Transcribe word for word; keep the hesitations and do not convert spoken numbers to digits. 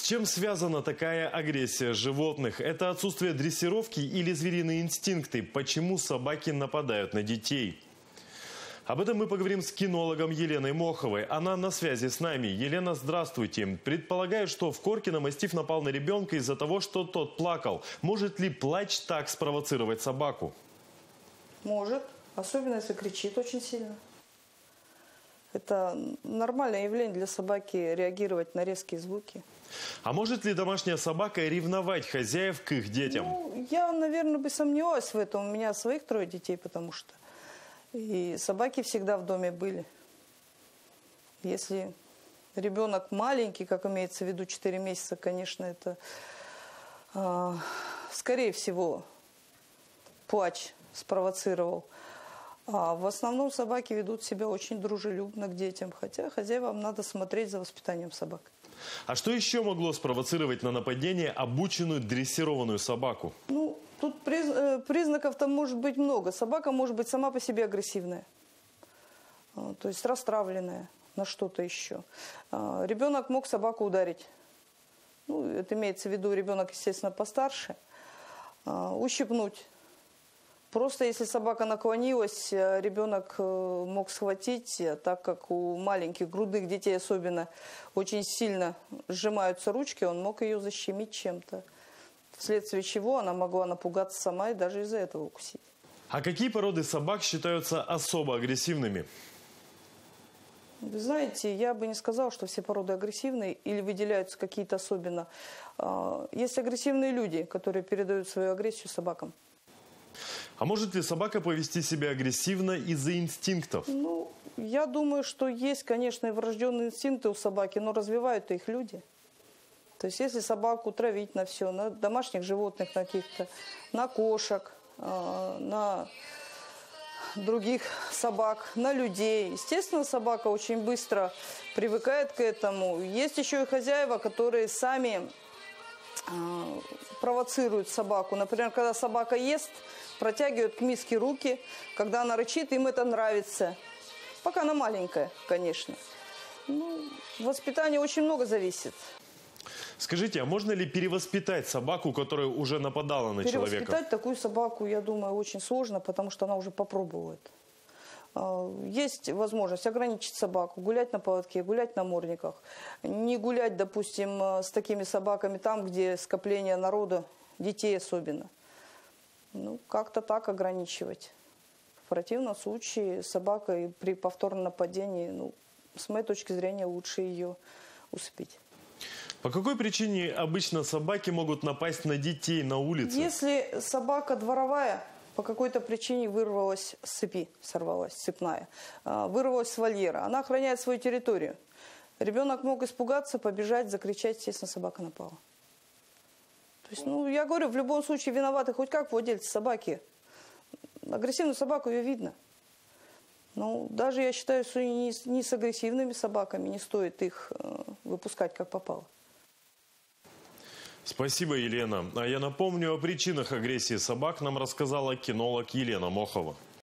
чем связана такая агрессия животных? Это отсутствие дрессировки или звериные инстинкты? Почему собаки нападают на детей? Об этом мы поговорим с кинологом Еленой Моховой. Она на связи с нами. Елена, здравствуйте. Предполагают, что в Коркино мастиф напал на ребенка из-за того, что тот плакал. Может ли плач так спровоцировать собаку? Может. Особенно, если кричит очень сильно. Это нормальное явление для собаки реагировать на резкие звуки. А может ли домашняя собака ревновать хозяев к их детям? Ну, я, наверное, бы сомневалась в этом. У меня своих трое детей, потому что... И собаки всегда в доме были. Если ребенок маленький, как имеется в виду четыре месяца, конечно, это, э, скорее всего, плач спровоцировал. А в основном собаки ведут себя очень дружелюбно к детям, хотя хозяевам надо смотреть за воспитанием собак. А что еще могло спровоцировать на нападение обученную дрессированную собаку? Ну, тут приз, признаков там может быть много. Собака может быть сама по себе агрессивная, то есть расстравленная на что-то еще. Ребенок мог собаку ударить. Ну, это имеется в виду ребенок, естественно, постарше. Ущипнуть. Просто если собака наклонилась, ребенок мог схватить, так как у маленьких грудных детей особенно очень сильно сжимаются ручки, он мог ее защемить чем-то. Вследствие чего она могла напугаться сама и даже из-за этого укусить. А какие породы собак считаются особо агрессивными? Вы знаете, я бы не сказала, что все породы агрессивные или выделяются какие-то особенно. Есть агрессивные люди, которые передают свою агрессию собакам. А может ли собака повести себя агрессивно из-за инстинктов? Ну, я думаю, что есть, конечно, и врожденные инстинкты у собаки, но развивают их люди. То есть, если собаку травить на все, на домашних животных на каких-то, на кошек, на других собак, на людей. Естественно, собака очень быстро привыкает к этому. Есть еще и хозяева, которые сами провоцируют собаку. Например, когда собака ест, протягивают к миске руки, когда она рычит, им это нравится. Пока она маленькая, конечно. Ну, воспитание очень много зависит. Скажите, а можно ли перевоспитать собаку, которая уже нападала на человека? Перевоспитать такую собаку, я думаю, очень сложно, потому что она уже попробовала это. Есть возможность ограничить собаку, гулять на поводке, гулять на намордниках. Не гулять, допустим, с такими собаками там, где скопление народа, детей особенно. Ну, как-то так ограничивать. В противном случае собака при повторном нападении, ну, с моей точки зрения, лучше ее усыпить. По какой причине обычно собаки могут напасть на детей на улице? Если собака дворовая, по какой-то причине вырвалась с цепи, сорвалась, цепная, вырвалась с вольера, она охраняет свою территорию. Ребенок мог испугаться, побежать, закричать, естественно, собака напала. То есть, ну, я говорю, в любом случае виноваты хоть как владельцы собаки. Агрессивную собаку ее видно. Но даже я считаю, что не с, не с агрессивными собаками не стоит их э, выпускать как попало. Спасибо, Елена. А я напомню, о причинах агрессии собак нам рассказала кинолог Елена Мохова.